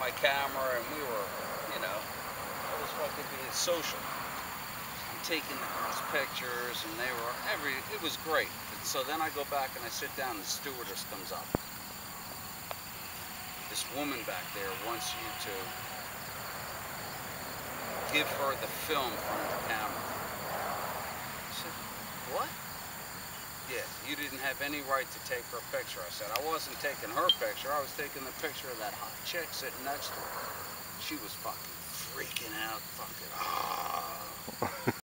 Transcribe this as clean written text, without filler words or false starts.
my camera, and we were, you know, I was fucking being social. I'm taking the girls' pictures, and it was great. And so then I go back and I sit down, and the stewardess comes up. This woman back there wants you to give her the film from the camera. I said, what? Yeah, you didn't have any right to take her picture. I said, I wasn't taking her picture. I was taking the picture of that hot chick sitting next to her. She was fucking freaking out, fucking, ah.